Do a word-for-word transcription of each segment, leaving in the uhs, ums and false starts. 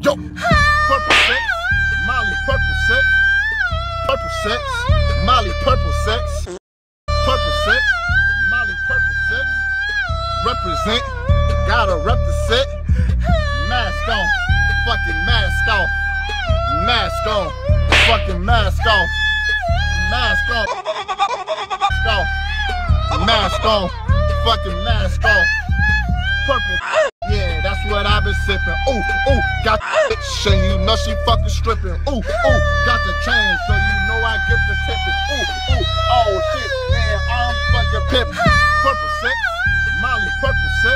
Yo, purple sex, Molly purple sex, purple sex, Molly purple sex, purple sex, Molly purple sex, represent, gotta rep the set, mask on, fucking mask off, mask on, fucking mask off, mask on, mask off, mask on, fucking mask off, purple. Yeah, that's what I've been sipping. Ooh, ooh, got the bitch and you know she fucking stripping. Ooh, ooh, got the chain so you know I get the tipping. Ooh, ooh, oh shit, man, I'm fucking pippin'. Purple sex, Molly purple sex,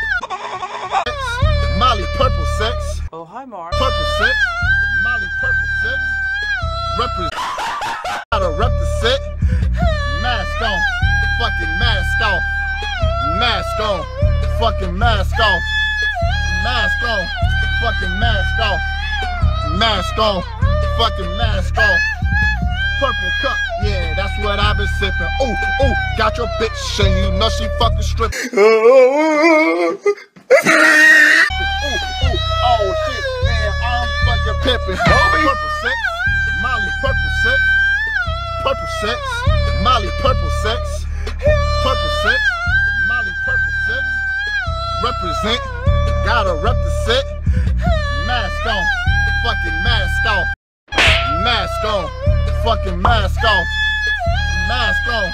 Molly purple sex. Oh, hi, Mark. Purple sex, Molly purple sex. Represent, gotta rep the set. Mask on, fucking mask off. Mask on, fucking mask off. Mask on, fucking mask off. Mask on, fucking mask off. Purple cup, yeah, that's what I've been sipping. Ooh, ooh, got your bitch and you know she fucking stripping. Ooh, ooh, oh shit, man, I'm fucking pippin'. Purple sex, Molly purple sex. Purple sex, Molly purple sex. Purple sex, Molly purple sex. Represent, gotta rep the set. Mask on, fucking mask off. Mask on, fucking mask off. Mask on.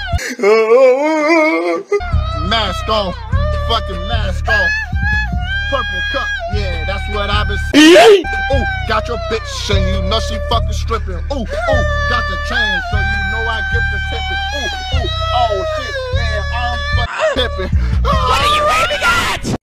Mask on, fucking mask off. Purple cup, yeah, that's what I've been saying. Ooh, got your bitch and you know she fucking stripping. Ooh, ooh, got the chain so you know I get the tipping. Ooh, ooh, oh shit, man, I'm fucking pippin'. What are you aiming at?